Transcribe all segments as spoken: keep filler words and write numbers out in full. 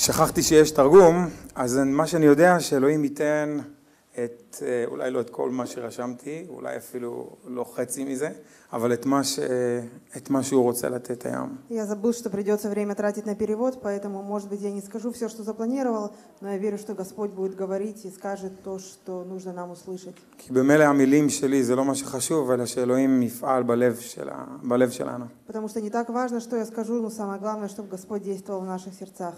שכחתי שיש תרגום, אז מה שאני יודע שאלוהים ייתן את, אולי לא את כל מה שרשמתי, אולי אפילו לא חצי מזה, אבל את מה, ש, את מה שהוא רוצה לתת היום. Я забыл, что придется время тратить на перевод, поэтому, может быть, я не скажу все, что запланировал, но я верю, что Господь будет говорить и скажет то, что нужно нам услышать. כי במילא המילים שלי זה לא מה שחשוב, אלא שאלוהים יפעל בלב, שלה, בלב שלנו. Потому что не так важно, что я скажу, но самое главное, чтобы Господь действовал в наших сердцах.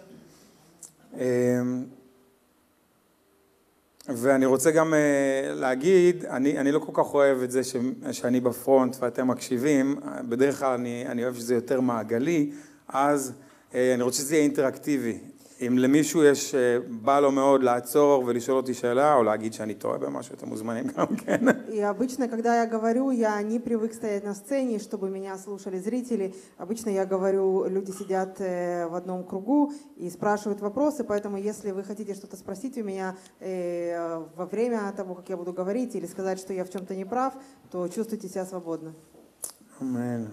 ואני רוצה גם להגיד, אני, אני לא כל כך אוהב את זה ש, שאני בפרונט ואתם מקשיבים, בדרך כלל אני, אני אוהב שזה יותר מעגלי, אז אני רוצה שזה יהיה אינטראקטיבי. אם למישהו יש, בא לו מאוד לעצור ולשאול אותי שאלה, או להגיד שאני טועה במשהו, אתם מוזמנים גם כן. И обычно, когда я говорю, я не привык стоять на сцене, чтобы меня слушали зрители. Обычно я говорю, люди сидят в одном кругу и спрашивают вопросы, поэтому если вы хотите что-то спросить у меня во время того, как я буду говорить, или сказать, что я в чем-то не прав, то чувствуйте себя свободно. Амен.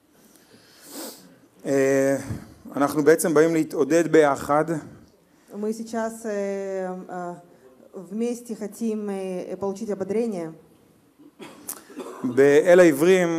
אנחנו בעצם באים להתעודד ביחד. Мы сейчас вместе хотим получить ободрение. באל העברים,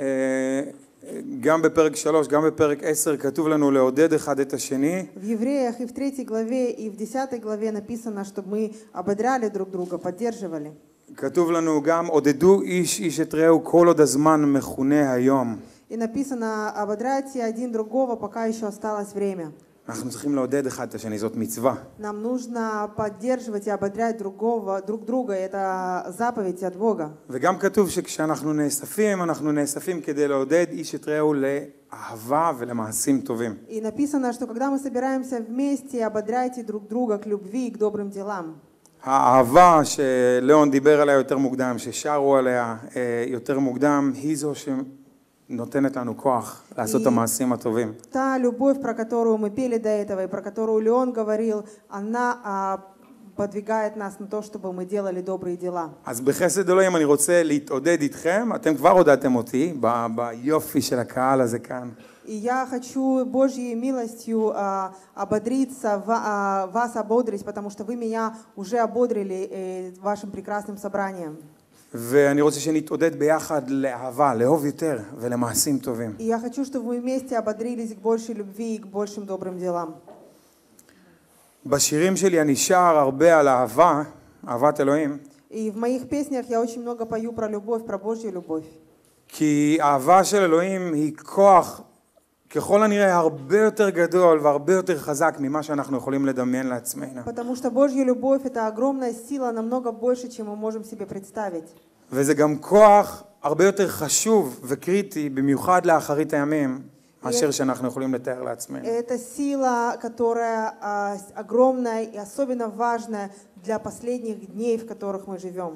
גם בפרק שלוש, גם בפרק עשר, כתוב לנו לעודד אחד את השני. В Евреях и в третьей главе, и в десятой главе написано, чтобы мы ободряли друг друга, поддерживали. כתוב לנו גם עודדו איש איש את רעהו כל עוד הזמן מכונה היום. И написано, ободряйте один другого, пока еще осталось время. אנחנו צריכים לעודד אחד את השני, זאת מצווה. Нам нужно поддерживать и ободрять другого, друг друга, это заповедь от Бога. וגם כתוב שכשאנחנו נאספים, אנחנו נאספים כדי לעודד איש את רעהו לאהבה ולמעשים טובים. И написано, что когда мы собираемся вместе, ободряйте друг друга к любви и к добрым делам. האהבה שלאון דיבר עליה יותר מוקדם, ששרו עליה יותר מוקדם, היא זו ש... נותנת לנו כוח לעשות את המעשים הטובים. Та любовь, про которую мы пели до этого и про которую Леон говорил, она подвигает нас на то, чтобы мы делали добрые дела. אז בחסד אלוהים אני רוצה להתעודד איתכם, אתם כבר עודדתם אותי ביופי של הקהל הזה כאן. И я хочу Божьей милостью а, ободриться, а, вас ободрить, потому что вы меня уже ободрили э, вашим прекрасным собранием. ואני רוצה שנתעודד ביחד לאהבה, לאהוב יותר ולמעשים טובים. И я хочу, чтобы вы вместе ободрились к большей любви и к большим добрым делам. בשירים שלי אני שר הרבה על אהבה, אהבת אלוהים. И в моих песнях я очень много пою про любовь, про Божью любовь. כי אהבה של אלוהים היא כוח ככל הנראה הרבה יותר גדול והרבה יותר חזק ממה שאנחנו יכולים לדמיין לעצמנו. Потому что Божья любовь это огромная сила, намного больше, чем мы можем себе представить. וזה גם כוח הרבה יותר חשוב וקריטי במיוחד לאחרית הימים מאשר שאנחנו יכולים לתאר לעצמנו. Это сила, которая огромная и особенно важная для последних дней, в которых мы живем.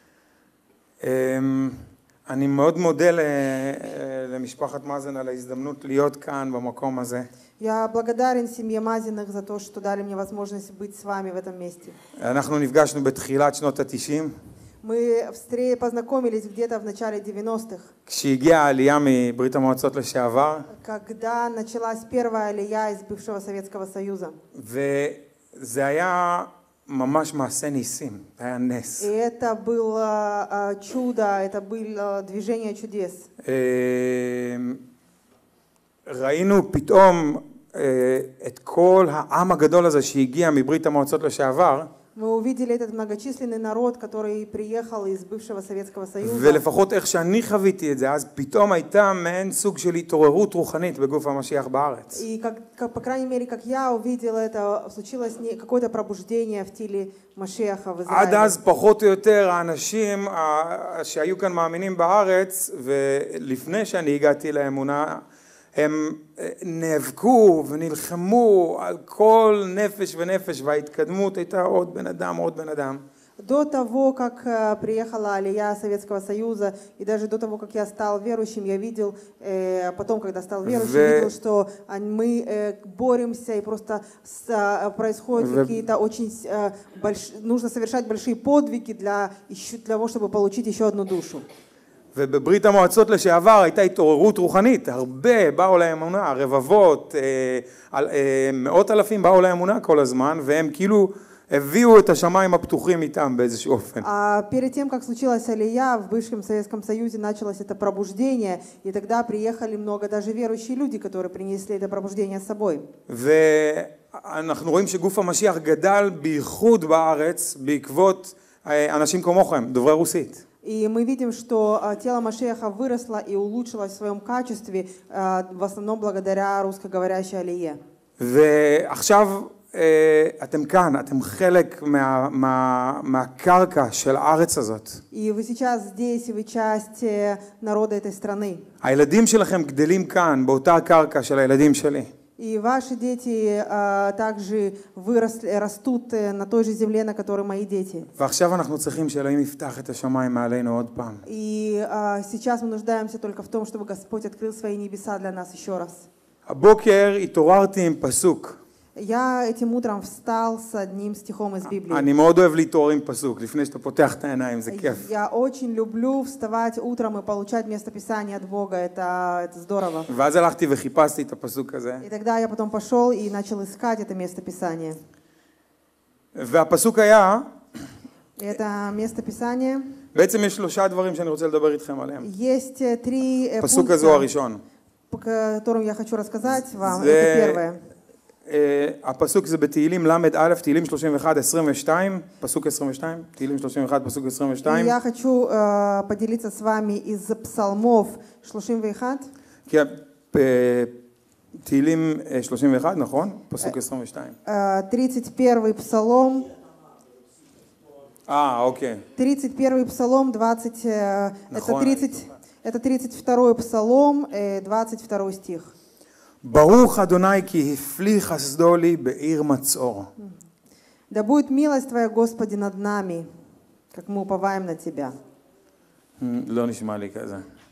אני מאוד מודה למשפחת מאזן על ההזדמנות להיות כאן במקום הזה. Я благодарен семье Мазиных за то, что дали мне возможность быть с вами в этом месте. אנחנו נפגשנו בתחילת שנות ה-תשעים. Мы познакомились где-то в начале девяностых. כשהגיעה העלייה מברית המועצות לשעבר. Когда началась первая алия из бывшего Советского Союза. וזה היה ממש מעשה ניסים, היה נס. И это было чудо, это было движение чудес. ראינו פתאום את כל העם הגדול הזה שהגיע מברית המועצות לשעבר. Мы увидели этот многочисленный народ, который приехал из бывшего Советского Союза. ולפחות איך שאני חוויתי את זה, אז פתאום הייתה מעין סוג של התעוררות רוחנית בגוף המשיח בארץ. И как, как по крайней мере, как я увидела это, случилось какое-то пробуждение в теле Машеха в Израиле. עד אז פחות או יותר האנשים שהיו כאן מאמינים בארץ, ולפני שאני הגעתי לאמונה, הם נאבקו ונלחמו על כל נפש ונפש, וההתקדמות הייתה עוד בן אדם, עוד בן אדם. До того, как приехала алия Советского Союза, и даже до того, как я стал верующим, я видел, э, потом, когда стал верующим, в... видел, что мы э, боремся, и просто с, э, происходят в... какие-то очень... Э, больш... Нужно совершать большие подвиги для, еще, для того, чтобы получить еще одну душу. ובברית המועצות לשעבר הייתה התעוררות רוחנית, הרבה באו לאמונה, רבבות, מאות אלפים באו לאמונה כל הזמן, והם כאילו הביאו את השמיים הפתוחים איתם באיזשהו אופן. А перед тем, как случилась Алия, в бывшем Советском Союзе началось это пробуждение, и тогда приехали много даже верующие люди, которые принесли это пробуждение с собой. ואנחנו רואים שגוף המשיח גדל בייחוד בארץ בעקבות אנשים כמוכם, דוברי רוסית. И мы видим, что тело Машеха выросло и улучшилось в своем качестве, в основном благодаря русскоговорящей Алие. ועכשיו אתם כאן, אתם חלק מה, מה, מהקרקע של הארץ הזאת. И вы сейчас здесь, и вы часть народа этой страны. הילדים שלכם גדלים כאן, באותה הקרקע של הילדים שלי. И ваши дети а, также выросли, растут на той же земле, на которой мои дети. ועכשיו אנחנו צריכים שאלוהים יפתח את השמיים מעלינו עוד פעם. И а, сейчас мы нуждаемся только в том, чтобы Господь открыл свои небеса для нас еще раз. הבוקר התעוררתי עם פסוק. Я этим утром встал с одним стихом из Библии. אני מאוד אוהב להתעורר עם פסוק, לפני שאתה פותח את העיניים, זה כיף. Я очень люблю вставать утром и получать местописание от Бога, это, это здорово. ואז הלכתי וחיפשתי את הפסוק הזה. И тогда я потом пошел и начал искать это местописание. והפסוק היה, Это местописание. בעצם יש שלושה דברים שאני רוצה לדבר איתכם עליהם. Есть три הפסוק הזה הוא הראשון. по которым я хочу рассказать вам. Это первое. הפסוק זה בתהילים למד א', תהילים שלושים ואחת עשרים ושתיים, פסוק עשרים ושתיים, תהילים שלושים ואחת, פסוק עשרים ושתיים. Я хочу uh, поделиться с вами из псалмов שלושים ואחת. כי תהילים שלושים ואחת, נכון? פסוק עשרים ושתיים. тридцать первый псалом. אה, אוקיי. тридцать первый псалом, двадцать, это тридцать, это тридцать второй псалом, двадцать второй стих. ברוך אדוני כי הפליא חסדו לי בעיר מצור. Да будет милость Твоя, Господи, над нами, как мы уповаем на Тебя. לא נשמע לי כזה.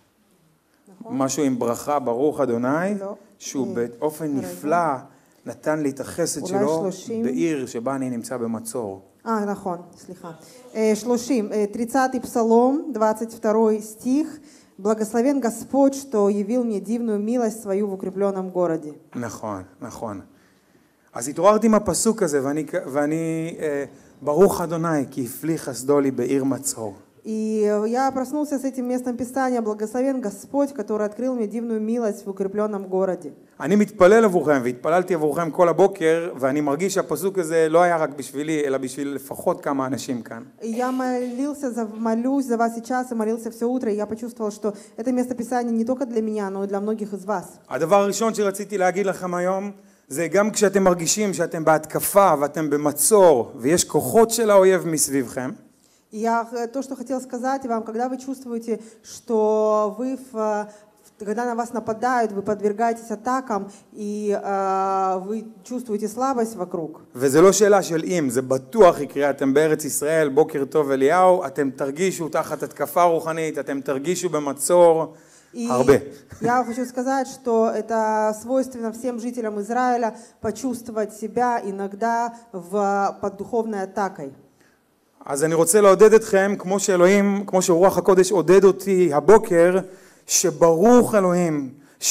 משהו עם ברכה, ברוך אדוני, שהוא באופן נפלא נתן לי את החסד שלו בעיר שבה אני נמצא במצור. А, нахон, слиха. שלושים, тридцатый псалом, двадцать второй стих. Благословен Господь, что явил мне дивную милость свою в укрепленном городе. נכון, נכון. אז התעוררתי עם הפסוק הזה, ואני, ואני ברוך אדוני, כי הפליא חסדו לי בעיר מצור. И я проснулся с этим местом Писания. Благословен Господь, который открыл мне дивную милость в укрепленном городе. אני מתפלל עבורכם, והתפללתי עבורכם כל הבוקר, ואני מרגיש שהפסוק הזה לא היה רק בשבילי, אלא בשביל לפחות כמה אנשים כאן. Я молился, за, молюсь за вас сейчас, и молился все утро, и я почувствовал, что это место Писания не только для меня, но и для многих из вас. הדבר הראשון שרציתי להגיד לכם היום, זה גם כשאתם מרגישים שאתם בהתקפה ואתם במצור, ויש כוחות של האויב מסביבכם. Я то, что хотел сказать вам, когда вы чувствуете, что вы, в, когда на вас нападают, вы подвергаетесь атакам, и э, вы чувствуете слабость вокруг. וזה לא שאלה של אם, זה בטוח יקרה, אתם בארץ ישראל, בוקר טוב אליהו, אתם תרגישו תחת התקפה רוחנית, אתם תרגישו במצור. И הרבה. я хочу сказать, что это свойственно всем жителям Израиля почувствовать себя иногда в, под духовной атакой. אז אני רוצה לעודד אתכם, כמו שאלוהים, כמו שרוח הקודש עודד אותי הבוקר, שברוך אלוהים,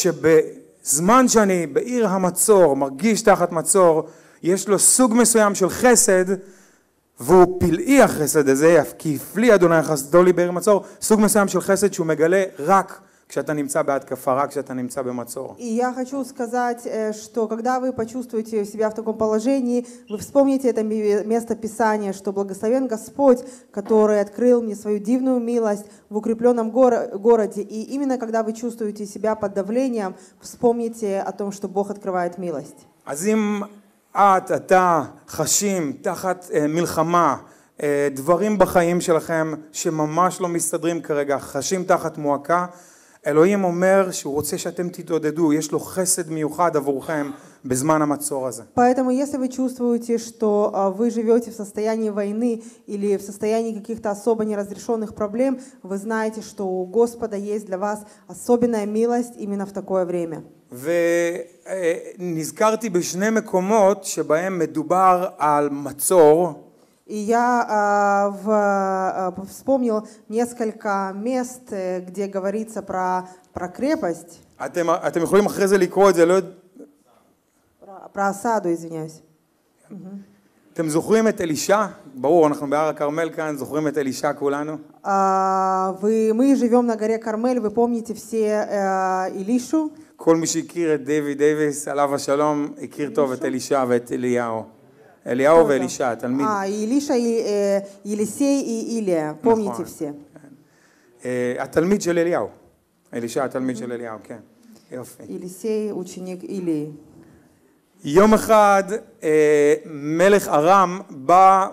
שבזמן שאני בעיר המצור, מרגיש תחת מצור, יש לו סוג מסוים של חסד, והוא פלאי החסד הזה, כי הפליא אדוני חסדו לי בעיר מצור, סוג מסוים של חסד שהוא מגלה רק כשאתה נמצא בהתקפה, רק כשאתה נמצא במצור. И я хочу сказать, что когда вы почувствуете себя в таком положении, вы вспомните это место Писания, что благословен Господь, который открыл мне свою дивную милость в укрепленном городе. И именно когда вы чувствуете себя под давлением, вспомните о том, что Бог открывает милость. אז אם את, אתה, חשים תחת מלחמה, דברים בחיים שלכם שממש לא מסתדרים כרגע, חשים תחת מועקה, אלוהים אומר שהוא רוצה שאתם תתעודדו, יש לו חסד מיוחד עבורכם בזמן המצור הזה. Поэтому, если вы чувствуете, что вы живете в состоянии войны или в состоянии каких-то особо неразрешенных проблем, вы знаете, что у Господа есть для вас особенная милость именно в такое время. ונזכרתי בשני מקומות שבהם מדובר על מצור. И я а, в, а, вспомнил несколько мест, э, где говорится про, про крепость, אתם, אתם יכולים אחרי זה לקרוא את זה, לא יודע... про, про осаду, извиняюсь. אתם זוכרים את אלישע? ברור, אנחנו בהר הכרמל כאן, זוכרים את אלישע כולנו? А, вы, мы живем на горе Кармель, вы помните все э, Илишу? כל מי שהכיר את דיוויד דייוויס, עליו השלום, הכיר טוב את אלישע ואת אליהו. אליהו ואלישע, התלמיד. А, Илиша, и, э, Елисей и Илия, помните נכון. все. אה, התלמיד של אליהו. אלישע, התלמיד של אליהו, כן. יופי. Елисей, ученик Илии. יום אחד אה, מלך ארם בא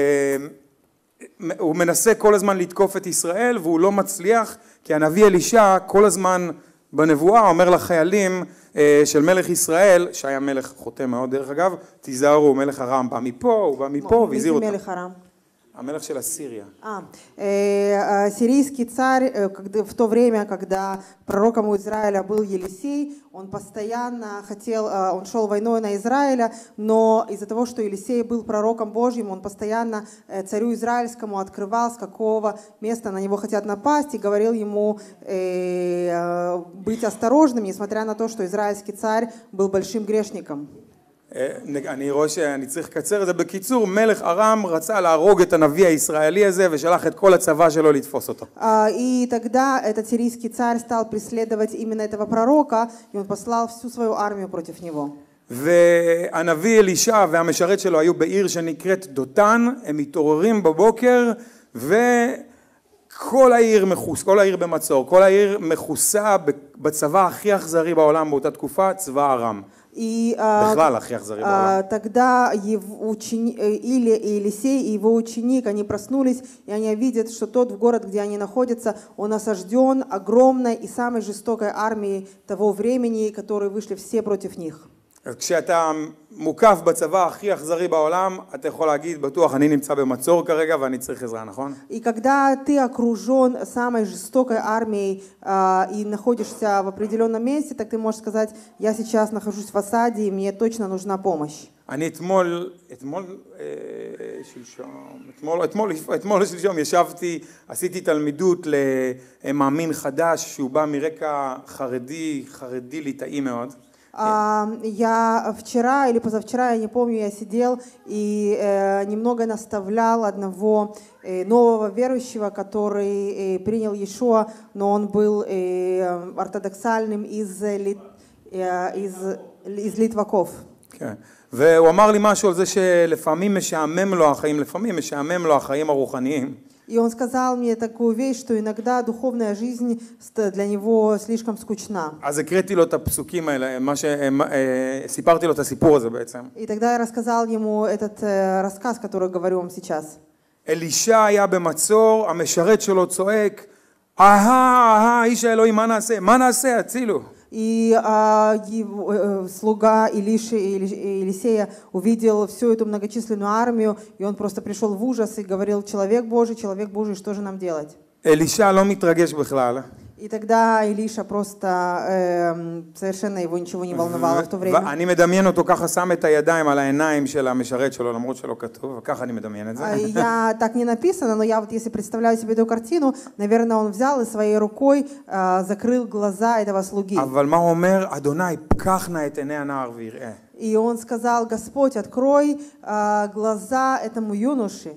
והוא מנסה כל הזמן לתקוף את ישראל והוא לא מצליח כי הנביא אלישע כל הזמן בנבואה אומר לחיילים אה, של מלך ישראל, שהיה מלך חוטא מאוד דרך אגב, תיזהרו, מלך ארם בא מפה, הוא בא מפה והזהיר אותם. מלך ארם? המלך של אסיריה. А, э, э, сирийский царь, э, когда, в то время, когда пророком у Израиля был Елисей, он постоянно хотел, э, он шел войной на Израиля, но из-за того, что Елисей был пророком Божьим, он постоянно э, царю израильскому открывал, с какого места на него хотят напасть, и говорил ему э, э, быть осторожным, несмотря на то, что израильский царь был большим грешником. אני רואה שאני צריך לקצר את זה. בקיצור, מלך ארם רצה להרוג את הנביא הישראלי הזה ושלח את כל הצבא שלו לתפוס אותו. И тогда этот сирийский царь стал преследовать именно этого пророка, и он послал всю свою армию против него. והנביא אלישע והמשרת שלו היו בעיר שנקראת דותן, הם מתעוררים בבוקר וכל העיר מחוס, כל העיר במצור, כל העיר מכוסה בצבא הכי אכזרי בעולם באותה תקופה, צבא ארם. И а, а, тогда его учени... Илия и Елисей и его ученик, они проснулись, и они видят, что тот в город, где они находятся, он осажден огромной и самой жестокой армией того времени, которые вышли все против них. כשאתה מוקף בצבא הכי אכזרי בעולם, אתה יכול להגיד, בטוח, אני נמצא במצור כרגע ואני צריך עזרה, נכון? И когда ты окружен самой жестокой армией а, и находишься в определенном месте, так ты можешь сказать, я сейчас нахожусь в осаде, и мне точно нужна помощь. אני אתמול, אתמול, שלשום, אתמול, אתמול, אתמול שלשום ישבתי, עשיתי תלמידות למאמין חדש שהוא בא מרקע חרדי, חרדי ליטאי מאוד. Я вчера или позавчера, я не помню, я сидел и э, немного наставлял одного э, нового верующего, который э, принял Иешуа, но он был э, ортодоксальным из, э, из, из Литваков. Okay. והוא אמר לי משהו על זה שלפעמים משעמם לו החיים, לפעמים משעמם לו החיים הרוחניים. И он сказал мне такую вещь, что иногда духовная жизнь для него слишком скучна. אז הקראתי לו את הפסוקים האלה, מה שסיפרתי לו את הסיפור הזה בעצם. И тогда я рассказал ему этот рассказ, который говорю вам сейчас. אלישע היה במצור, המשרת שלו צועק, אהה, אהה, איש האלוהים, מה נעשה? מה נעשה? הצילו. И а, его, э, слуга Илиши, Елисея увидел всю эту многочисленную армию, и он просто пришел в ужас и говорил, человек Божий, человек Божий, что же нам делать? אלישע לא מתרגש בכלל. И тогда Илиша просто э, совершенно его ничего не волновало в то время. אני מדמיין אותו ככה שם את הידיים על העיניים של המשרת שלו, למרות שלא כתוב, וככה אני מדמיין את זה. Я так не написано, но я вот если представляю себе эту картину, наверное, он взял и своей рукой э, закрыл глаза этого слуги. אבל מה הוא אומר? אדוני, פקח נא את עיני הנער ויראה. И он сказал, Господь, открой э, глаза этому юноше.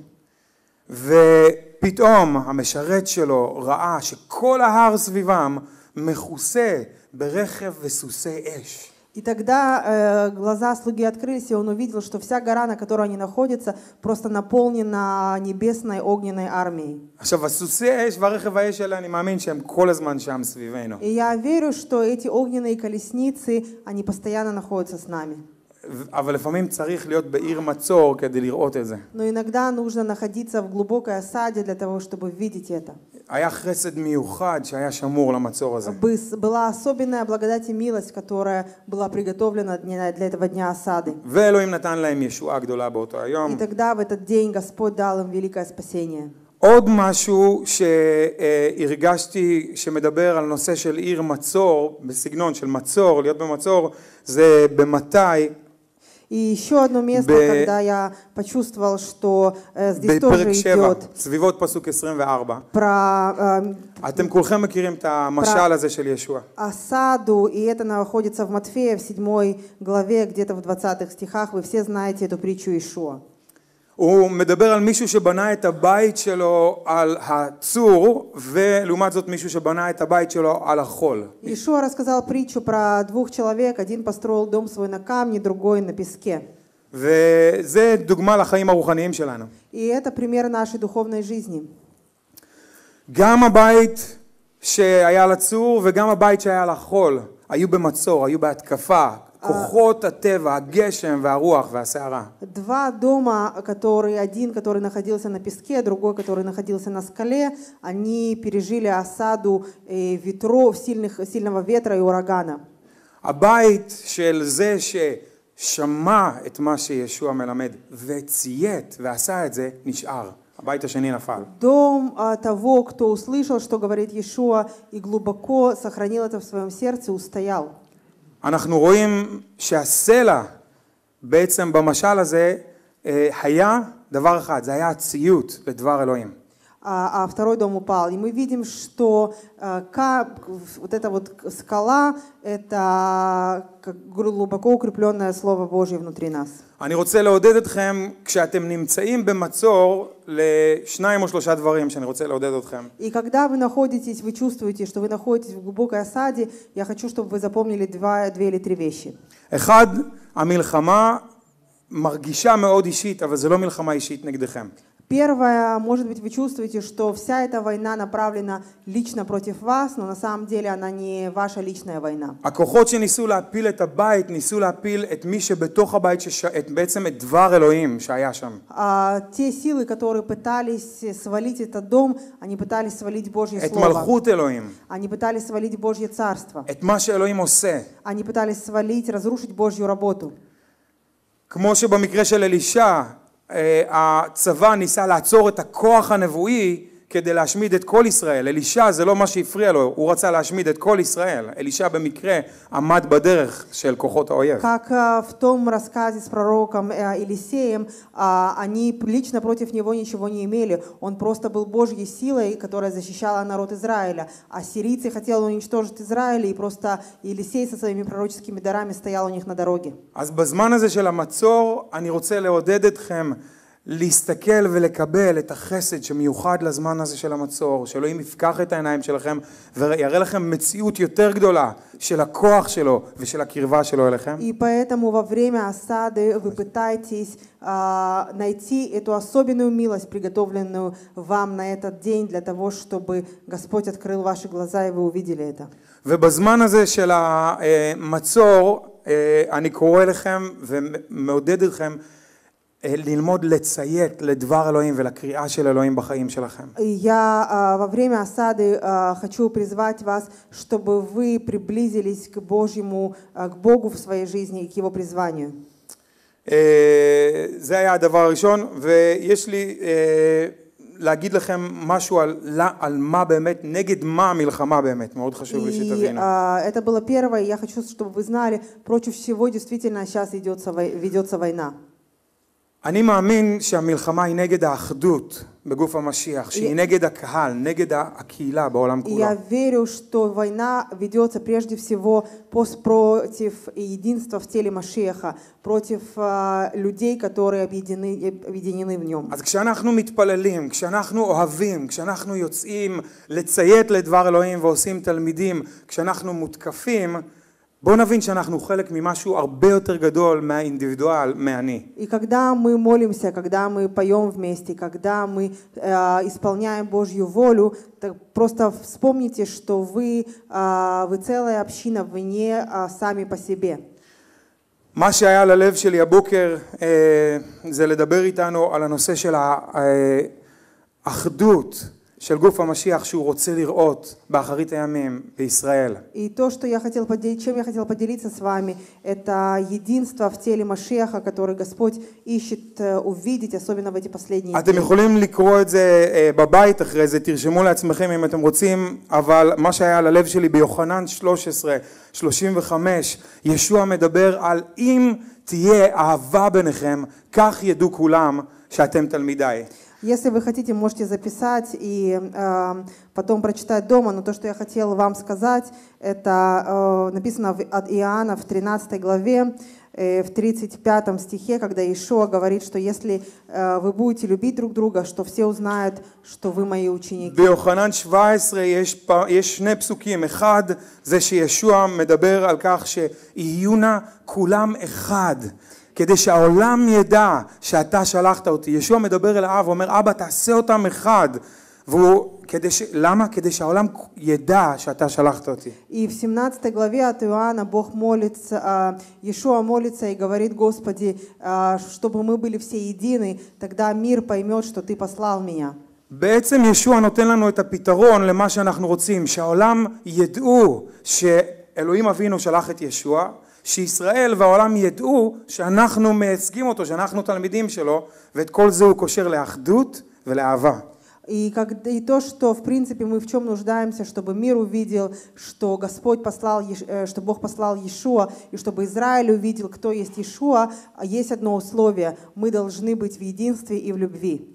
ופתאום המשרת שלו ראה שכל ההר סביבם מכוסה ברכב וסוסי אש. И тогда э, глаза слуги открылись, и он увидел, что вся гора, на которой они находятся, просто наполнена небесной огненной армией. עכשיו, הסוסי אש והרכב האש האלה, אני מאמין שהם כל הזמן שם סביבנו. И я верю, что эти огненные колесницы, они постоянно находятся с нами. אבל לפעמים צריך להיות בעיר מצור כדי לראות את זה. Но иногда нужно находиться в глубокой осаде для того, чтобы видеть это. היה חסד מיוחד שהיה שמור למצור הזה. Была особенная благодать и милость, которая была приготовлена для этого дня осады. ואלוהים נתן להם ישועה גדולה באותו היום. И тогда в этот день Господь дал им великое спасение. עוד משהו שהרגשתי שמדבר על נושא של עיר מצור, בסגנון של מצור, להיות במצור, זה במתי. И еще одно место, Б- когда я почувствовал, что э, здесь בפרק тоже שבע, идет סביבות פסוק עשרים וארבע. про э, אתם כולכם מכירים את המשל הזה של ישוע. осаду, и это находится в Матфея в седьмой главе, где-то в двадцатых стихах. Вы все знаете эту притчу Иешуа. הוא מדבר על מישהו שבנה את הבית שלו על הצור, ולעומת זאת מישהו שבנה את הבית שלו על החול. Иешуа рассказал притчу про двух человек. Один построил дом свой на камне, другой на песке. וזה דוגמה לחיים הרוחניים שלנו. И это пример нашей духовной жизни. גם הבית שהיה על הצור וגם הבית שהיה על החול היו במצור, היו בהתקפה. כוחות הטבע, הגשם והרוח והסערה. Два дома, которые, один, который находился на песке, другой, который находился на скале, они пережили осаду э, ветров, сильных, сильного ветра и урагана. הבית של זה ששמע את מה שישוע מלמד וציית ועשה את זה נשאר. הבית השני נפל. Дом а, того, кто услышал, что говорит Иешуа, и глубоко сохранил это в своем сердце, устоял. אנחנו רואים שהסלע בעצם במשל הזה היה דבר אחד, זה היה הציות לדבר אלוהים. А, а второй дом упал. И мы видим, что а, ка, вот эта вот скала – это глубоко укрепленное Слово Божье внутри нас. אני רוצה לעודד אתכם, כשאתם נמצאים במצור, לשניים או שלושה דברים שאני רוצה לעודד אתכם. И когда вы находитесь, вы чувствуете, что вы находитесь в глубокой осаде, я хочу, чтобы вы запомнили два, две или три вещи. אחד, המלחמה מרגישה מאוד אישית, אבל זה לא מלחמה אישית נגדכם. Первое, может быть, вы чувствуете, что вся эта война направлена лично против вас, но на самом деле она не ваша личная война. הכוחות שניסו להפיל את הבית, ניסו להפיל את מי שבתוך הבית, שש... את, בעצם את דבר אלוהים שהיה שם. А, те силы, которые пытались свалить этот дом, они пытались свалить Божье את Слово. מלכות אלוהים. Они пытались свалить Божье Царство. את מה שאלוהים עושה. Они пытались свалить, разрушить Божью работу. כמו שבמקרה של אלישע, הצבא ניסה לעצור את הכוח הנבואי כדי להשמיד את כל ישראל. אלישע זה לא מה שהפריע לו, הוא רצה להשמיד את כל ישראל. אלישע במקרה עמד בדרך של כוחות האויב. Как в том рассказе с пророком Елисеем, они лично против него ничего не имели. Он просто был Божьей силой, которая защищала народ Израиля. А сирийцы хотели уничтожить Израиль, и просто Елисей со своими пророческими дарами стоял у них на дороге. אז בזמן הזה של המצור, אני רוצה לעודד אתכם להסתכל ולקבל את החסד שמיוחד לזמן הזה של המצור, שאלוהים יפקח את העיניים שלכם ויראה לכם מציאות יותר גדולה של הכוח שלו ושל הקרבה שלו אליכם. И поэтому во время осады вы пытаетесь а, найти эту особенную милость, приготовленную вам на этот день, для того, чтобы Господь открыл ваши глаза и вы увидели это. ובזמן הזה של המצור, אני קורא לכם ומעודד אתכם ללמוד לציית לדבר אלוהים ולקריאה של אלוהים בחיים שלכם. Я во время осады хочу призвать вас, чтобы вы приблизились к Божьему, к Богу в своей жизни и к Его призванию. זה היה הדבר הראשון, ויש לי להגיד לכם משהו על, על מה באמת, נגד מה המלחמה באמת, מאוד חשוב לי שתבינו. Это было первое, я хочу, чтобы вы знали, против всего действительно сейчас ведется война. אני מאמין שהמלחמה היא נגד האחדות בגוף המשיח, שהיא נגד הקהל, נגד הקהילה בעולם כולו. Я верю, что война ведется прежде всего против единства в теле Машиаха, против людей, которые объединены, объединены в нем. אז כשאנחנו מתפללים, כשאנחנו אוהבים, כשאנחנו יוצאים לציית לדבר אלוהים ועושים תלמידים, כשאנחנו מותקפים, בואו נבין שאנחנו חלק ממשהו הרבה יותר גדול מהאינדיבידואל, מהאני. И когда мы молимся, когда мы поем вместе, когда мы э, исполняем Божью волю, так просто вспомните, что вы, э, вы целая община, вы не э, сами по себе. מה שהיה ללב שלי הבוקר זה לדבר איתנו על הנושא של האחדות של גוף המשיח שהוא רוצה לראות באחרית הימים בישראל. И то, что я хотел поделить, чем я хотел поделиться с вами, это единство в теле Машиаха, который Господь ищет увидеть, особенно в эти последние אתם дни. יכולים לקרוא את זה בבית אחרי זה, תרשמו לעצמכם אם אתם רוצים, אבל מה שהיה על הלב שלי ביוחנן שלוש עשרה שלושים וחמש, ישוע מדבר על אם תהיה אהבה ביניכם, כך ידעו כולם שאתם תלמידיי. Если вы хотите, можете записать и э, потом прочитать дома, но то, что я хотела вам сказать, это э, написано в, от Иоанна в тринадцатой главе, э, в тридцать пятом стихе, когда Иешуа говорит, что если э, вы будете любить друг друга, что все узнают, что вы мои ученики. ביוחנן שבע עשרה יש, יש שני פסוקים, אחד זה שישוע מדבר על כך שיהיו נא כולם אחד. כדי שהעולם ידע שאתה שלחת אותי. ישוע מדבר אל האב ואומר, אבא תעשה אותם אחד. והוא, כדי ש... למה? כדי שהעולם ידע שאתה שלחת אותי. И в семнадцатой главе от Иоанна Бог молится, Иешуа молится и говорит, Господи, чтобы мы были все едины, тогда мир поймет, что Ты послал меня. בעצם ישוע נותן לנו את הפתרון למה שאנחנו רוצים, שהעולם ידעו שאלוהים אבינו שלח את ישוע, שישראל והעולם ידעו שאנחנו מייצגים אותו, שאנחנו תלמידים שלו, ואת כל זה הוא קושר לאחדות ולאהבה. И, как, и то, что в принципе мы в чем нуждаемся, чтобы мир увидел, что Господь послал, что Бог послал Иешуа, и чтобы Израиль увидел, кто есть Иешуа, есть одно условие: мы должны быть в единстве и в любви.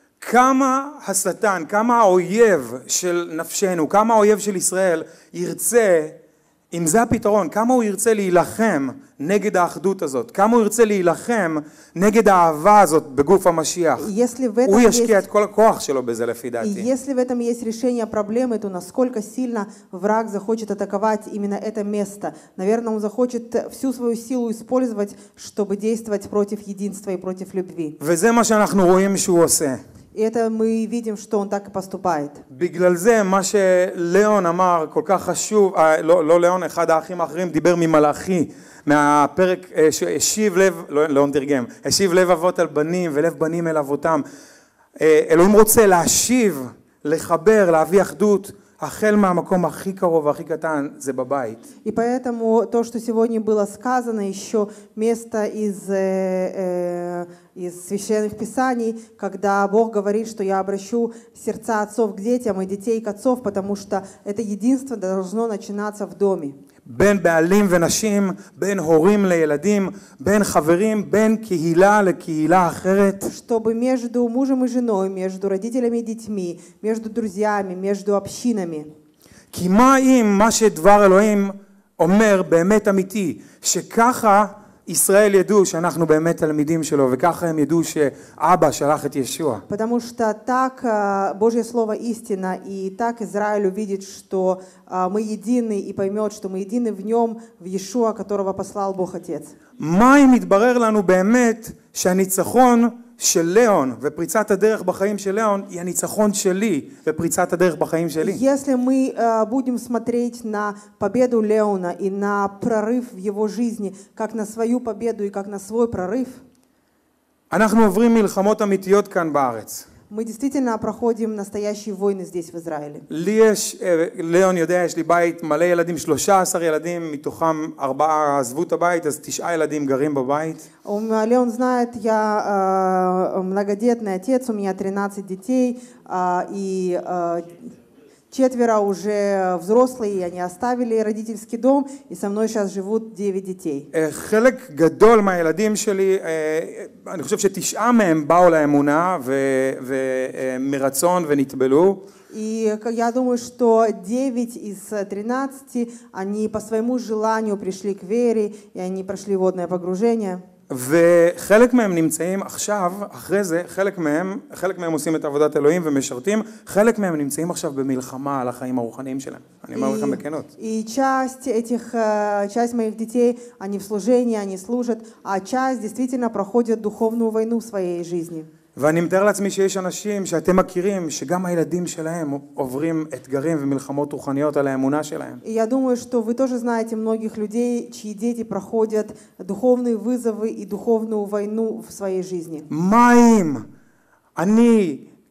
כמה השטן, כמה האויב של נפשנו, כמה האויב של ישראל ירצה, אם זה הפתרון, כמה הוא ירצה להילחם נגד האחדות הזאת, כמה הוא ירצה להילחם נגד האהבה הזאת בגוף המשיח. הוא ישקיע את כל הכוח שלו בזה לפי דעתי. И если в этом есть решение проблемы, то насколько сильно враг захочет атаковать именно это место. Наверное, он захочет всю свою силу использовать, чтобы действовать против единства и против любви. וזה מה שאנחנו רואים שהוא עושה. И это мы видим, что он так и поступает. בגלל זה מה שלאון אמר כל כך חשוב, לא, לא לאון, אחד האחים האחרים דיבר ממלאכי, מהפרק שהשיב לב, לא, לאון תרגם, השיב לב אבות על בנים ולב בנים אל אבותם. אלוהים רוצה להשיב, לחבר, להביא אחדות, החל מהמקום הכי קרוב והכי קטן, זה בבית. И поэтому то, что сегодня было сказано, еще место из, э, из священных писаний, когда Бог говорит, что я обращу сердца отцов к детям и детей к отцов, потому что это единство должно начинаться в доме. בין בעלים ונשים, בין הורים לילדים, בין חברים, בין קהילה לקהילה אחרת. Чтобы между мужем и женой, между родителями и детьми, между друзьями, между общинами. כי מה אם מה שדבר אלוהים אומר באמת אמיתי, שככה ישראל ידעו שאנחנו באמת תלמידים שלו, וככה הם ידעו שאבא שלח את ישוע. Потому что так Божье Слово истина, и так Израиль увидит, что мы едины, и поймет, что мы едины в нем, в Иешуа, которого послал Бог Отец. מה אם יתברר לנו באמת שהניצחון של לאון ופריצת הדרך בחיים של לאון היא הניצחון שלי ופריצת הדרך בחיים שלי. Если мы uh, будем смотреть на победу Леона и на прорыв в его жизни, как на свою победу и как на свой прорыв, אנחנו עוברים מלחמות אמיתיות כאן בארץ. мы действительно проходим настоящие войны здесь в Израиле. לי יש, לאון יודע, יש לי בית מלא ילדים, שלושה עשר ילדים, מתוכם ארבעה עזבו את הבית, אז תשעה ילדים גרים בבית. Леон знает, я uh, многодетный отец, у меня тринадцать детей, uh, и uh, четверо уже взрослые, и они оставили родительский дом, и со мной сейчас живут девять детей. חלק גדול מהילדים שלי, אני חושב שתשעה מהם באו לאמונה ומרצון ונטבלו. И я думаю, что девять из тринадцати, они по своему желанию пришли к вере, и они прошли водное погружение. וחלק מהם נמצאים עכשיו, אחרי זה, חלק מהם, חלק מהם עושים את עבודת אלוהים ומשרתים, חלק מהם נמצאים עכשיו במלחמה על החיים הרוחניים שלהם. אני אומר לכם בכנות. И часть этих, часть моих детей, они в служении, они служат, а часть действительно проходит духовную войну в своей жизни. ואני מתאר לעצמי שיש אנשים שאתם מכירים, שגם הילדים שלהם עוברים אתגרים ומלחמות רוחניות על האמונה שלהם. И я думаю, что вы тоже знаете многих людей, чьи дети проходят духовные вызовы и духовную войну в своей жизни. מה אם אני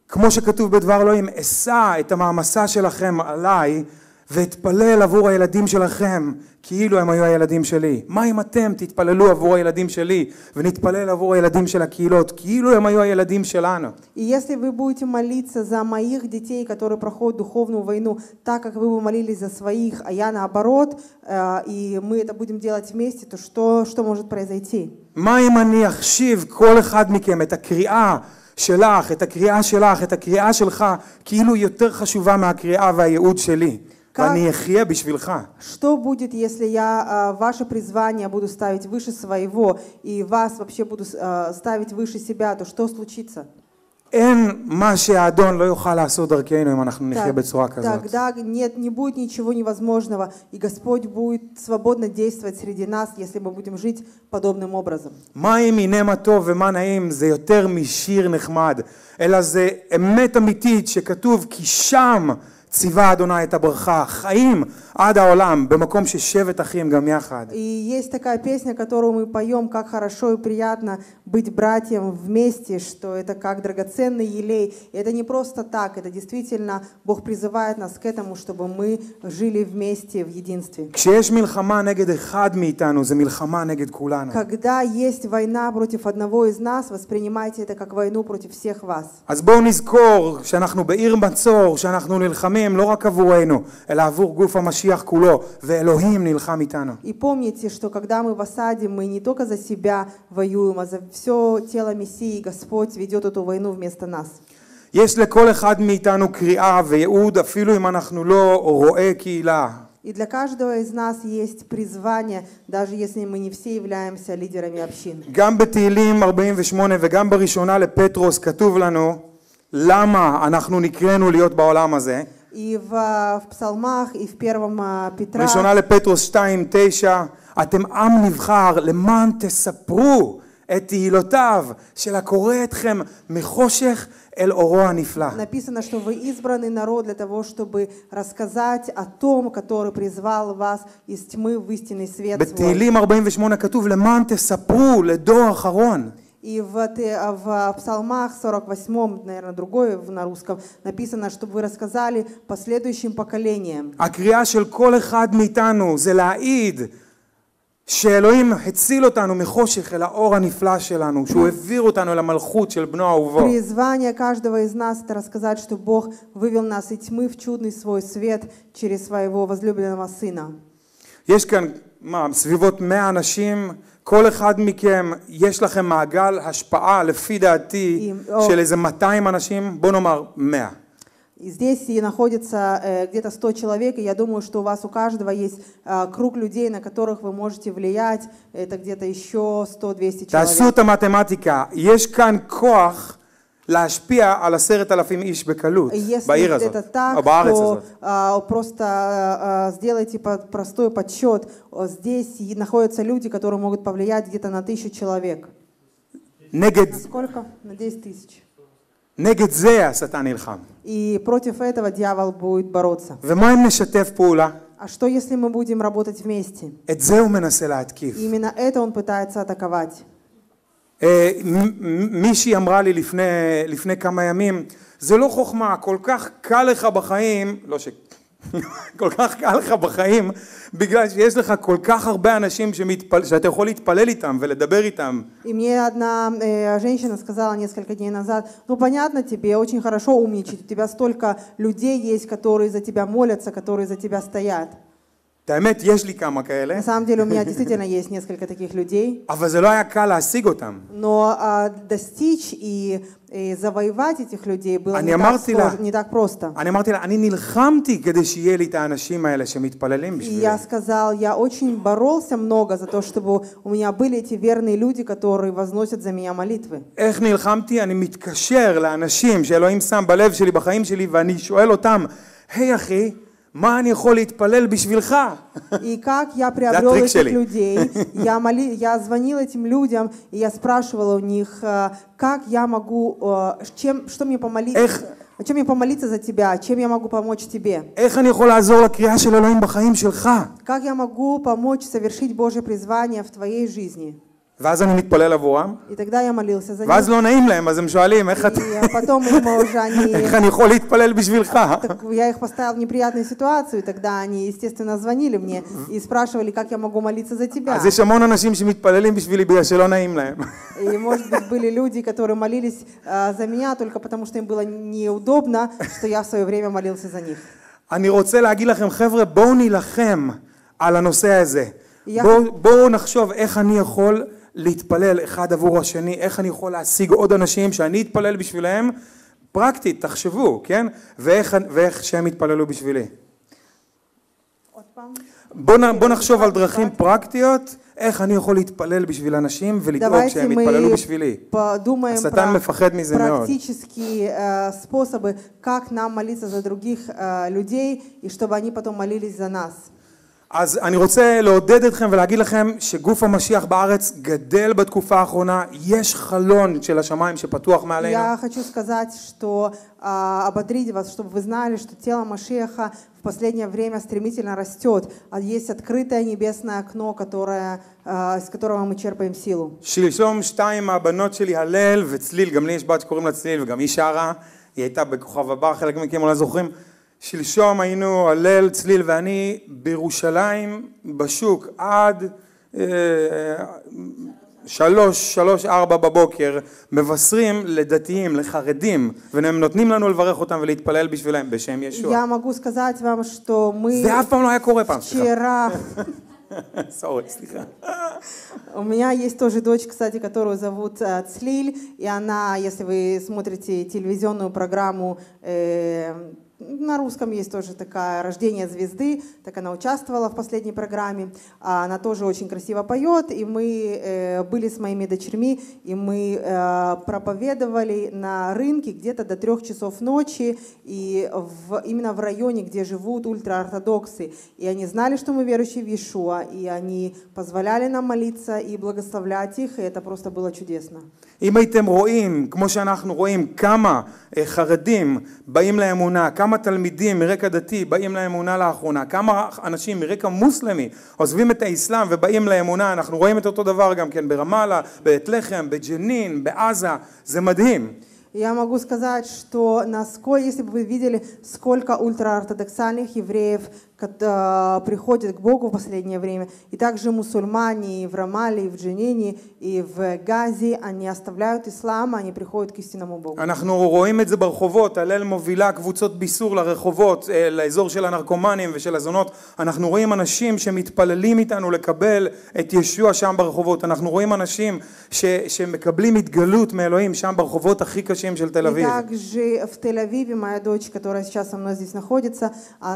כמו שכתוב בדבר אלוהים, אשא את המעמסה שלכם עליי, ואתפלל עבור הילדים שלכם, כאילו הם היו הילדים שלי. מה אם אתם תתפללו עבור הילדים שלי, ונתפלל עבור הילדים של הקהילות, כאילו הם היו הילדים שלנו. И если вы будете молиться за моих детей, которые проходят духовную войну, так как вы бы молились за своих, а я наоборот, и мы это будем делать вместе, то что, что может произойти? מה אם אני אחשיב כל אחד מכם את הקריאה שלך, את הקריאה שלך, את הקריאה שלך, כאילו יותר חשובה מהקריאה והייעוד שלי? ואני אחיה בשבילך. Что будет, если я ваше призвание буду ставить выше своего, и вас вообще буду ставить выше себя, то что случится? אין מה שהאדון לא יוכל לעשות דרכנו אם אנחנו נחיה בצורה כזאת. Тогда нет, не будет ничего невозможного, и Господь будет свободно действовать среди нас, если мы будем жить подобным образом. מה אם הנה מה טוב ומה נעים זה יותר משיר נחמד, אלא זה אמת אמיתית שכתוב כי שם ציווה אדוני את הברכה, חיים עד העולם, במקום ששבט אחים גם יחד. И есть такая песня, которую мы поем, как хорошо и приятно быть братьям вместе, что это как драгоценный елей. И это не просто так, это действительно Бог призывает нас к этому, чтобы мы жили вместе в единстве. כשיש מלחמה נגד אחד מאיתנו, זה מלחמה נגד כולנו. Когда есть война против одного из нас, воспринимайте это как войну против всех вас. אז בואו נזכור שאנחנו בעיר מצור, שאנחנו נלחמים לא רק עבורנו, אלא עבור גוף המשיח כולו, ואלוהים נלחם איתנו. И помните, что когда мы в осаде, мы не только за себя воюем, а за все тело Мессии, Господь ведет эту войну вместо нас. יש לכל אחד מאיתנו קריאה וייעוד, אפילו אם אנחנו לא רואה קהילה. И для каждого из нас есть призвание, даже если мы не все являемся лидерами общин. גם בתהילים ארבעים ושמונה וגם בראשונה לפטרוס כתוב לנו למה אנחנו נקראנו להיות בעולם הזה. И в, в псалмах, и в первом Петра. ראשונה לפטרוס שתיים תשע, אתם עם נבחר למען תספרו את תהילותיו של הקורא אתכם מחושך אל אורו הנפלא. Написано, что вы избранный народ для того, чтобы рассказать о том, который призвал вас из тьмы в истинный свет свой. בתהילים ארבעים ושמונה כתוב למען תספרו לדור אחרון. И в, в псалмах сорок восьмом, наверное, другой на русском, написано, чтобы вы рассказали последующим поколениям. הקריאה של כל אחד מאיתנו זה להעיד שאלוהים הציל אותנו מחושך אל האור הנפלא שלנו, שהוא העביר אותנו למלכות של בנו אהובו. Призвание каждого из нас это рассказать, что Бог вывел нас из тьмы в чудный свой свет через своего возлюбленного сына. יש כאן מה, סביבות מאה אנשים, כל אחד מכם יש לכם מעגל השפעה לפי דעתי של איזה מאתיים אנשים, בוא נאמר מאה. И здесь и находится э, где-то сто человек, и я думаю, что у вас у каждого есть э, круг людей, на которых вы можете влиять, это где-то еще сто-двести человек. תעשו את המתמטיקה, יש כאן כוח להשפיע על עשרת אלפים איש בקלות בעיר הזאת, או בארץ הזאת. Просто сделайте простой подсчет, здесь находятся люди, которые могут повлиять где-то на тысячу человек. נגד... Сколько? На десять тысяч. נגד זה השטן נלחם. И против этого дьявол будет бороться. ומה אם נשתף פעולה? А что если мы будем работать вместе? את זה הוא מנסה להתקיף. Именно это он пытается атаковать. מישהי אמרה לי לפני, לפני כמה ימים, זה לא חוכמה, כל כך קל לך בחיים, לא ש... כל כך קל לך בחיים, בגלל שיש לך כל כך הרבה אנשים שמתפל... שאתה יכול להתפלל איתם ולדבר איתם. И мне одна э, женщина сказала несколько дней назад, ну понятно тебе, очень хорошо умничать, у тебя столько людей есть, которые за тебя молятся, которые за тебя стоят. האמת, יש לי כמה כאלה. На самом деле у меня действительно есть несколько таких людей. אבל זה לא היה קל להשיג אותם. Но а, достичь и, и завоевать этих людей было не так, לה, не так просто. אני אמרתי לה, אני נלחמתי כדי שיהיה לי את האנשים האלה שמתפללים בשבילי. Я сказал, я очень боролся много за то, чтобы у меня были эти верные люди, которые возносят за меня молитвы. איך נלחמתי? אני מתקשר לאנשים שאלוהים שם בלב שלי, בחיים שלי, ואני שואל אותם, היי אחי, מה אני יכול להתפלל בשבילך? И как я приобрел этих людей, я, моли, я звонил этим людям, и я спрашивала у них, как я могу, чем, что мне помолиться, о чем мне помолиться за тебя, чем я могу помочь тебе? איך אני יכול לעזור לקריאה של אלוהים בחיים שלך? Как я могу помочь совершить Божье призвание в твоей жизни? ואז אני מתפלל עבורם, И тогда я молился за них. ואז לא נעים להם, אז הם שואלים, איך אתה- И потом мы уже они... איך אני יכול להתפלל בשבילך? Так я их поставил в неприятную ситуацию, и тогда они, естественно, звонили мне и спрашивали, как я могу молиться за тебя. אז יש המון אנשים שמתפללים בשבילי בגלל שלא נעים להם. И, может быть, были люди, которые молились а, за меня только потому, что им было неудобно, что я в свое время молился за них. אני רוצה להגיד לכם, חבר'ה, בואו נילחם על הנושא הזה. יחד- בואו בואו נחשוב איך אני יכול להתפלל אחד עבור השני, איך אני יכול להשיג עוד אנשים שאני אתפלל בשבילהם, פרקטית, תחשבו, כן? ואיך, ואיך שהם יתפללו בשבילי. בואו נ- בואו נחשוב על דרכים פרקטיות, איך אני יכול להתפלל בשביל אנשים ולדאוג Давайте שהם יתפללו мы בשבילי. подумаем השטן про מפחד מזה מאוד. практические э, способы, как нам молиться за других э, людей, и чтобы они потом молились за нас. אז אני רוצה לעודד אתכם ולהגיד לכם שגוף המשיח בארץ גדל בתקופה האחרונה, יש חלון של השמיים שפתוח מעלינו. Я хочу сказать, что а, ободрить вас, чтобы вы знали, что тело Машеха в последнее время стремительно растет, а есть открытое небесное окно, которое, а, из которого мы черпаем силу. שלשום שתיים מהבנות שלי, הלל וצליל, גם לי יש בת שקוראים לה צליל וגם היא שרה, היא הייתה בכוכב הבא, חלק מכם אולי זוכרים. שלשום היינו הלל, צליל ואני בירושלים בשוק עד אה, שלוש, שלוש, ארבע בבוקר, מבשרים לדתיים, לחרדים, והם נותנים לנו לברך אותם ולהתפלל בשבילם בשם ישוע. Я могу сказать вам, что мы זה אף פעם לא היה קורה פעם, סליחה. вчера... סורי, סליחה. У меня есть тоже дочь, кстати, которую зовут э, Цлиль, и она, если вы смотрите телевизионную программу, э, на русском есть тоже такая «Рождение звезды», так она участвовала в последней программе, а она тоже очень красиво поет, и мы э, были с моими дочерьми, и мы э, проповедовали на рынке где-то до трех часов ночи, и в, именно в районе, где живут ультраортодоксы, и они знали, что мы верующие в Иешуа, и они позволяли нам молиться и благословлять их, и это просто было чудесно. אם הייתם רואים, כמו שאנחנו רואים, כמה חרדים באים לאמונה, כמה תלמידים מרקע דתי באים לאמונה לאחרונה, כמה אנשים מרקע מוסלמי עוזבים את האסלאם ובאים לאמונה, אנחנו רואים את אותו דבר גם כן ברמאללה, בבית לחם, בג'נין, בעזה, זה מדהים. Я могу сказать, что насколько, если бы вы видели, сколько ультраортодоксальных евреев приходят к Богу в последнее время, и также мусульмане и в Рамале, и в Дженине, и в Газе, они оставляют ислам, они приходят к истинному Богу. אנחנו רואים את זה ברחובות, הלל מובילה קבוצות ביסור לרחובות, לאזור של הנרקומנים ושל הזונות, אנחנו רואים אנשים שמתפללים איתנו לקבל את ישוע שם ברחובות, אנחנו רואים אנשים ש, שמקבלים התגלות מאלוהים שם ברחובות הכי קשים של תל אביב. И также в Тель-Авиве моя дочь, которая сейчас со мной здесь находится,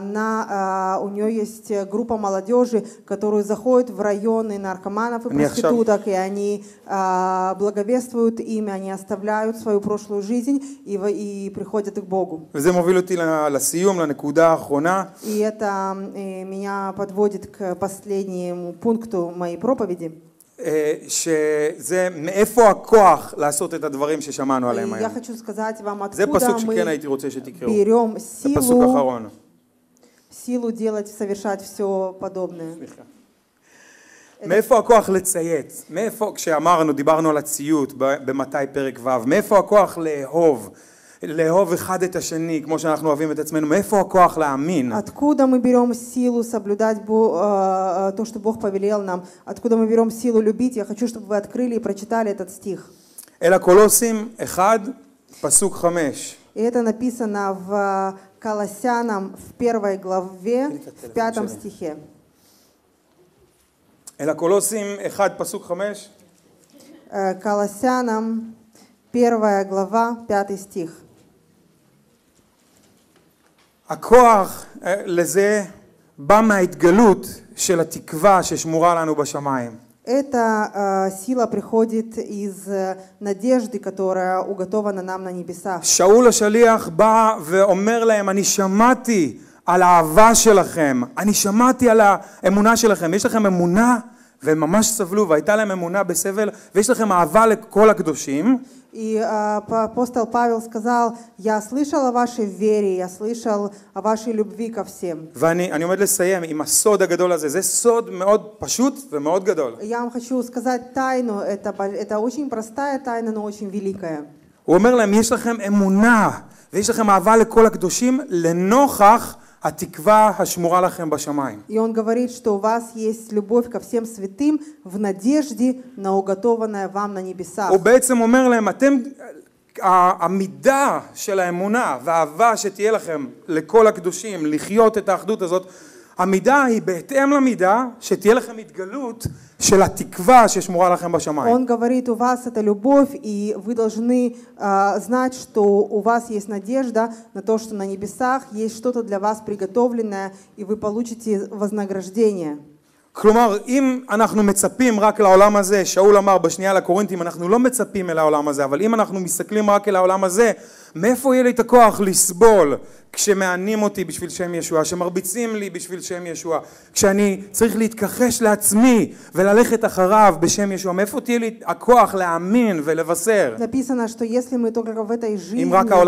она у нее есть группа молодежи, которую заходят в районы наркоманов и проституток, и они а, благовествуют им, они оставляют свою прошлую жизнь и, и приходят к Богу. וזה מוביל אותי לסיום, לנקודה האחרונה. И это э, меня подводит к последнему пункту моей проповеди. שזה מאיפה הכוח לעשות את הדברים ששמענו עליהם היום. Я хочу сказать вам, זה откуда פסוק мы שכן הייתי רוצה שתקראו. берем זה פסוק силу, אחרון. силу делать, совершать все подобное. מאיפה הכוח לצייץ? מאיפה, כשאמרנו, דיברנו על הציות במתי פרק ו', מאיפה הכוח לאהוב? לאהוב אחד את השני, כמו שאנחנו אוהבים את עצמנו, מאיפה הכוח להאמין? Откуда мы берем силу соблюдать то, что Бог повелел нам? Откуда мы берем силу любить? Я хочу, чтобы вы открыли и прочитали этот стих. אל הקולוסים אחד, פסוק חמש. И это написано в Колоссянам в первой главе, в пятом стихе. אל הקולוסים אחד, פסוק חמש. Колоссянам первая глава, пятый стих. הכוח לזה בא מההתגלות של התקווה ששמורה לנו בשמיים. Эта э, сила приходит из э, надежды, которая уготована нам на небесах. שאול השליח בא ואומר להם, אני שמעתי על האהבה שלכם, אני שמעתי על האמונה שלכם, יש לכם אמונה, והם ממש סבלו, והייתה להם אמונה בסבל, ויש לכם אהבה לכל הקדושים. И а, апостол Павел сказал: я слышал о вашей вере, я слышал о вашей любви ко всем. ואני אני עומד לסיים עם הסוד הגדול הזה. זה סוד מאוד פשוט ומאוד גדול. Я вам хочу сказать тайну, это, это очень простая тайна, но очень великая. הוא אומר להם, יש לכם אמונה ויש לכם אהבה לכל הקדושים לנוכח התקווה השמורה לכם בשמיים. И он говорит, что у вас есть любовь ко всем святым в надежде на уготованное вам на небесах. הוא בעצם אומר להם, אתם, המידה של האמונה והאהבה שתהיה לכם לכל הקדושים, לחיות את האחדות הזאת, המידה היא בהתאם למידה שתהיה לכם התגלות של התקווה ששמורה לכם בשמיים. Он говорит, у вас это любовь, и вы должны uh, знать, что у вас есть надежда на то, что на небесах есть что-то для вас приготовленное, и вы получите вознаграждение. כלומר, אם אנחנו מצפים רק לעולם הזה, שאול אמר בשנייה לקורינתים, אנחנו לא מצפים אל העולם הזה, אבל אם אנחנו מסתכלים רק אל העולם הזה, מאיפה יהיה לי את הכוח לסבול כשמענים אותי בשביל שם ישוע, שמרביצים לי בשביל שם ישוע, כשאני צריך להתכחש לעצמי וללכת אחריו בשם ישוע, מאיפה תהיה לי הכוח להאמין ולבשר? Написано, что если мы только в этой жизни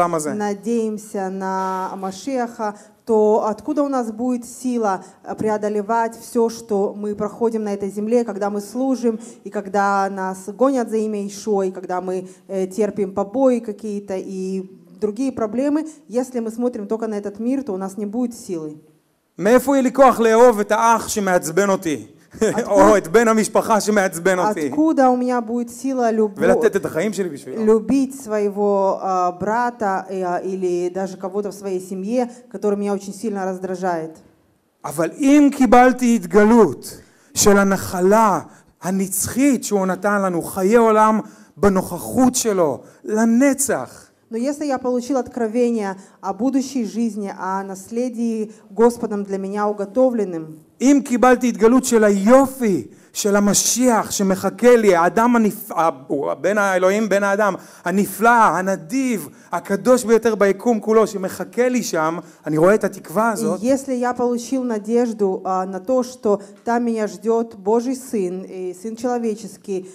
надеемся на Машиаха, то откуда у нас будет сила преодолевать все, что мы проходим на этой земле, когда мы служим, и когда нас гонят за имя Ишуа, и когда мы э, терпим побои какие-то и другие проблемы, если мы смотрим только на этот мир, то у нас не будет силы. מאיפה יהיה לי כוח לאהוב את האח שמעצבן אותי? או את בן המשפחה שמעצבן אותי? Откуда у меня будет сила ולתת את החיים שלי בשבילו? любить своего uh, брата uh, или даже кого-то в своей семье, который меня очень сильно раздражает? אבל אם קיבלתי התגלות של הנחלה הנצחית שהוא נתן לנו, חיי עולם בנוכחות שלו, לנצח, Но если я получил откровение о будущей жизни, о наследии Господом для меня уготовленным, אם קיבלתי התגלות של היופי של המשיח שמחכה לי, האדם הנפלא, בין האלוהים בין האדם, הנפלא, הנדיב, הקדוש ביותר ביקום כולו שמחכה לי שם, אני רואה את התקווה הזאת. Если я получил надежду а, на то, что там меня ждет Божий Сын, и Сын человеческий,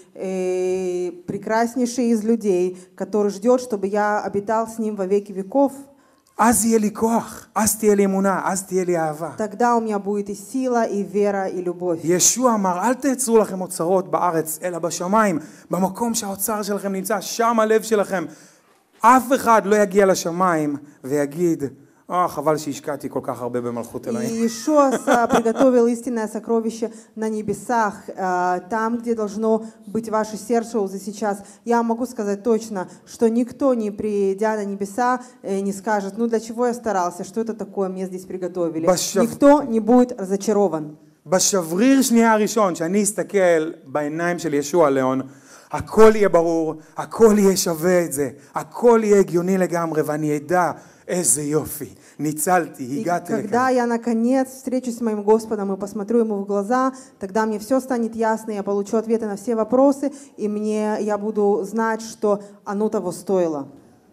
и прекраснейший из людей, который ждет, чтобы я обитал с Ним во веки веков, אז יהיה לי כוח, אז תהיה לי אמונה, אז תהיה לי אהבה. тогда у меня будет и сила, и вера, и любовь. ישוע אמר, אל תעצרו לכם אוצרות בארץ, אלא בשמיים, במקום שהאוצר שלכם נמצא, שם הלב שלכם. אף אחד לא יגיע לשמיים ויגיד, אה, חבל שהשקעתי כל כך הרבה במלכות אלוהים. И Иешуа приготовил истинное сокровище на небесах, там, где должно быть ваше сердце уже сейчас. Я могу сказать точно, что никто, не придя на небеса, не скажет, ну для чего я старался, что это такое мне здесь приготовили. Никто не будет разочарован. בשבריר שנייה הראשון, שאני אסתכל בעיניים של ישוע ליאון, הכל יהיה ברור, הכל יהיה שווה את זה, הכל יהיה הגיוני לגמרי, ואני אדע איזה יופי. ניצלתי, הגעתי לכאן. Когда я наконец встречусь с моим Господом и посмотрю Ему в глаза, тогда мне все станет ясно, я получу ответы на все вопросы, и мне, я буду знать, что оно того стоило.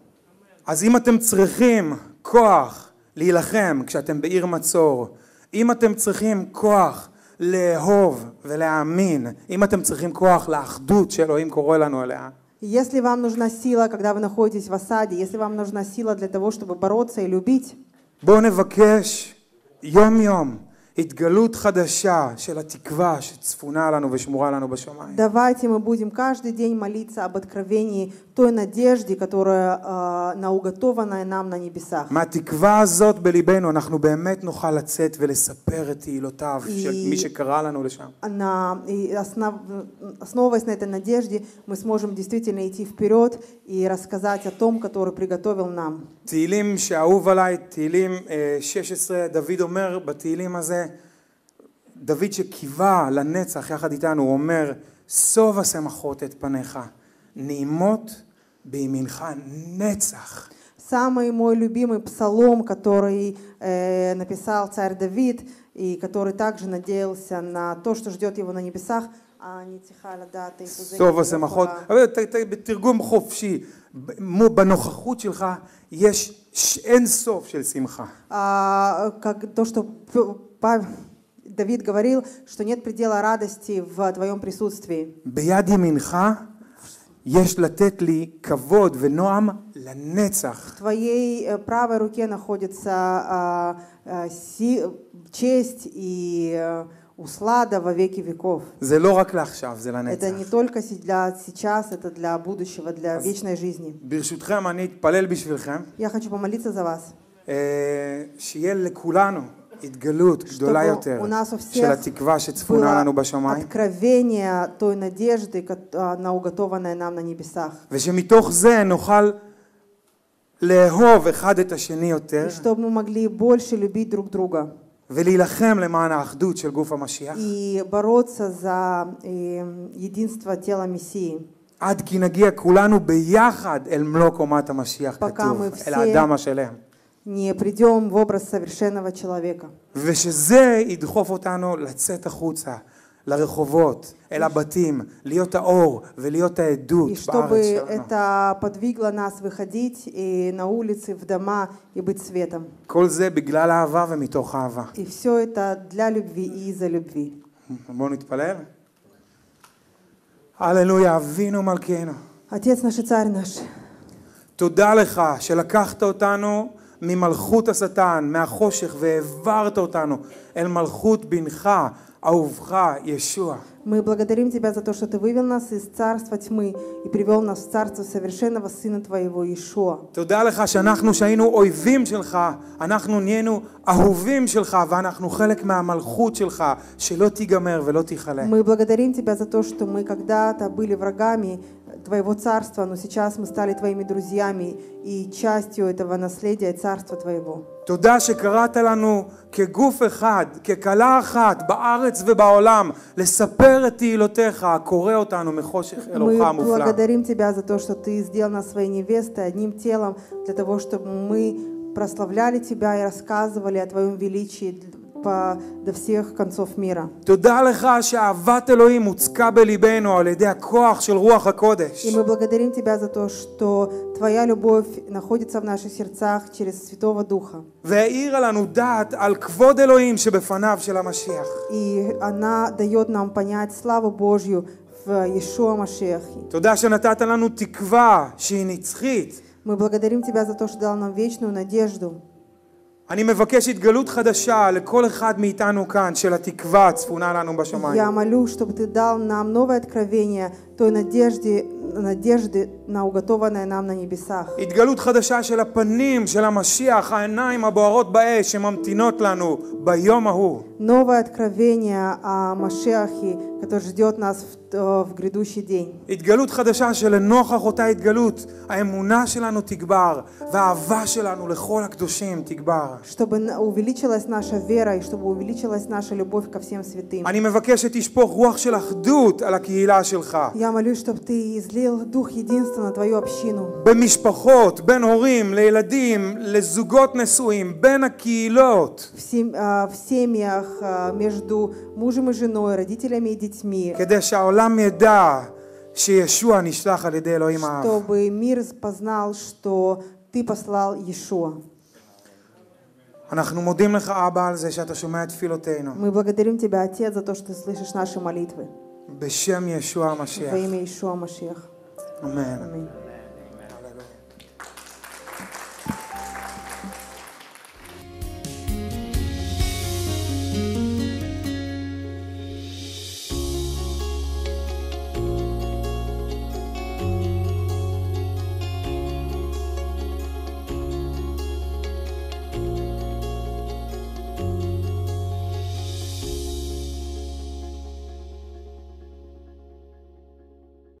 אז אם אתם צריכים כוח להילחם כשאתם בעיר מצור, אם אתם צריכים כוח לאהוב ולהאמין, אם אתם צריכים כוח לאחדות שאלוהים קורא לנו אליה, Если вам нужна сила, когда вы находитесь в осаде, если вам нужна сила для того, чтобы бороться и любить, בואו נבקש יום יום התגלות חדשה של התקווה שצפונה לנו ושמורה לנו בשמיים. давайте мы будем каждый день молиться об откровении той надежде, которая э, науготованная нам на небесах. מהתקווה הזאת בליבנו אנחנו באמת נוכל לצאת ולספר את תהילותיו של מי שקרא לנו לשם. На, и основ, основываясь на этой надежде, мы сможем действительно идти вперед и рассказать о том, который приготовил нам. תהילים שאהוב עליי, תהילים שש עשרה, דוד אומר בתהילים הזה, דוד שקיווה לנצח יחד איתנו, הוא אומר, סוב השמחות את פניך, נעימות בימינך נצח. Самый мой любимый псалом, который э, написал царь Давид, и который также надеялся на то, что ждет его на небесах, סוב השמחות, אבל בתרגום חופשי, בנוכחות שלך יש אין סוף של שמחה. То, что Давид говорил, что нет предела радости в твоем присутствии. ביד ימינך יש לתת לי כבוד ונועם לנצח. В твоей э, правой руке находится а, а, си- честь и э, услада во веки веков. זה לא רק לעכשיו, זה Это не לנצח. только си- для сейчас, это для будущего, для вечной жизни. ברשותכם, אני אתפלל בשבילכם, Я хочу помолиться за вас, אה, שיהיה לכולנו התגלות גדולה чтобы יותר у нас у של всех התקווה שצפונה было לנו בשמיים, откровение той надежды, кот- а, на уготованное нам на небесах. ושמתוך זה נוכל לאהוב אחד את השני יותר, И чтобы мы могли больше любить друг друга ולהילחם למען האחדות של גוף המשיח, и бороться за э, единство тела Мессии. עד כי נגיע כולנו ביחד אל מלוא קומת המשיח, пока כתוב, мы אל все האדם השלם. не придем в образ совершенного человека. ושזה ידחוף אותנו לצאת החוצה, לרחובות, אל הבתים, להיות האור ולהיות העדות И בארץ чтобы שלנו. это подвигло нас выходить и на улицы, в дома и быть светом. כל זה בגלל אהבה ומתוך אהבה. И все это для любви и из-за любви. בואו נתפלל. הללויה, אבינו מלכנו. Отец наш и Царь наш, תודה לך שלקחת אותנו ממלכות השטן, מהחושך, והעברת אותנו אל מלכות בנך, אהובך, ישוע. мы благодарим Тебя за то, что Ты вывел нас из царства тьмы и привел нас в царство совершенного Сына Твоего, Иешуа. תודה לך שאנחנו שהיינו אויבים שלך, אנחנו נהיינו אהובים שלך, ואנחנו חלק מהמלכות שלך, שלא תיגמר ולא תיכלה. Мы благодарим Тебя за то, что мы когда-то были врагами Твоего царства, но сейчас мы стали Твоими друзьями и частью этого наследия царства Твоего. תודה שקראת לנו כגוף אחד, ככלה אחת, בארץ ובעולם, לספר את תהילותיך, הקורא אותנו מחושך אלוהך Мы המופלא. благодарим Тебя за то, что Ты сделал нас своей невестой, одним телом, для того, чтобы мы прославляли Тебя и рассказывали о Твоем величии по, до всех концов мира. תודה לך שאהבת אלוהים מוצקה בליבנו על ידי הכוח של רוח הקודש. И мы благодарим Тебя за то, что Твоя любовь находится в наших сердцах через Святого Духа. והאירה לנו דעת על כבוד אלוהים שבפניו של המשיח. И она дает нам понять славу Божью в Иешуа Машиахе. תודה שנתת לנו תקווה שהיא נצחית. Мы благодарим Тебя за то, что дал нам вечную надежду. אני מבקש התגלות חדשה לכל אחד מאיתנו כאן של התקווה הצפונה לנו בשמיים. Я молю, чтобы Ты дал нам новое откровение той надежды, надежды на уготованное нам на небесах. התגלות חדשה של הפנים של המשיח, העיניים הבוערות באש שממתינות לנו ביום ההוא. Новое откровение о Машиахе, который ждет нас в, в грядущий день. התגלות חדשה שלנוכח אותה התגלות האמונה שלנו תגבר והאהבה שלנו לכל הקדושים תגבר. Чтобы увеличилась наша вера и чтобы увеличилась наша любовь ко всем святым. אני מבקש שתשפוך רוח של אחדות על הקהילה שלך. Я молюсь, чтобы Ты излил дух единства на Твою общину. במשפחות, בין הורים לילדים, לזוגות נשואים, בין הקהילות. В, сем, а, в семьях а, между мужем и женой, родителями и детьми. כדי שהעולם ידע שישוע נשלח על ידי אלוהים האב. Чтобы мир познал, что Ты послал Иешуа. אנחנו מודים לך אבא על זה שאתה שומע את תפילותינו. Мы благодарим Тебя, Отец, за то, что Ты слышишь наши молитвы. בשם ישוע המשיח. Во имя Иешуа Машиах. אמן. Аминь.